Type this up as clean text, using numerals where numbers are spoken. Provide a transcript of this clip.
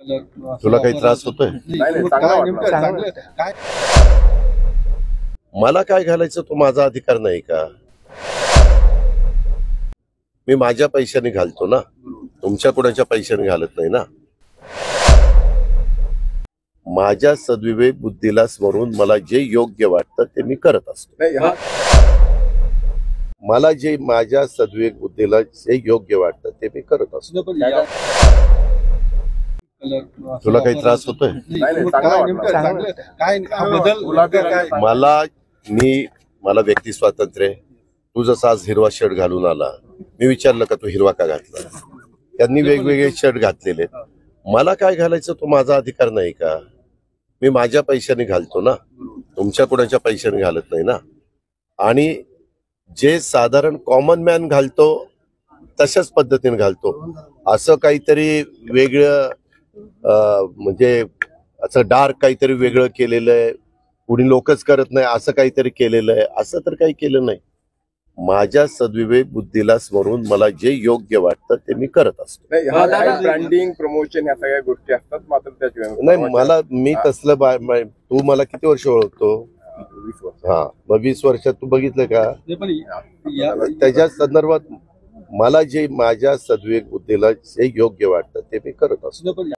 तुला काही त्रास होतोय? मला काय घालायचं तो माझा अधिकार नाही का? मी माझ्या पैशाने घालतो ना, तुमच्या कोणाच्या पैशाने घालत नाही ना. माझ्या सद्विवेक बुद्धीला स्मरून मला जे योग्य वाटतं ते मी करत असतो. मला जे माझ्या सद्विवेक बुद्धीला जे योग्य वाटतं ते मी करत असतो. तुला काही त्रास होतोय? मला व्यक्ती स्वातंत्र्य. तू जसा आज हिरवा शर्ट घालून आला, मी विचारलं का तू हिरवा का घातला? त्यांनी वेगवेगळे शर्ट घातलेले. मला काय घालायचं तो माझा अधिकार नाही का? मी माझ्या पैशाने घालतो ना, तुमच्या कोणाच्या पैशाने घालत नाही ना. आणि जे साधारण कॉमन मॅन घालतो तशाच पद्धतीने घालतो. असं काहीतरी वेगळं म्हणजे असं डार्क काहीतरी वेगळं केलेलं आहे, कुणी लोकच करत नाही असं काहीतरी केलेलं आहे, असं तर काही केलं नाही. माझ्या सद्विवेक बुद्धीला स्मरून मला जे योग्य वाटतं ते मी करत असतो. ब्रँडिंग प्रमोशन या सगळ्या गोष्टी असतात, मात्र नाही मी तसलं तू मला किती वर्ष ओळखतो? 20 वर्ष. हा, मग 20 वर्षात तू बघितलं का? त्याच्या संदर्भात मला जे माझ्या सद्विवेक बुद्धीला जे योग्य वाटतं ते मी करत असतो.